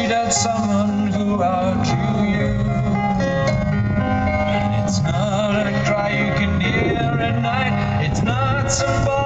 beat out someone who outdrew you. And it's not a cry you can hear at night. It's not somebody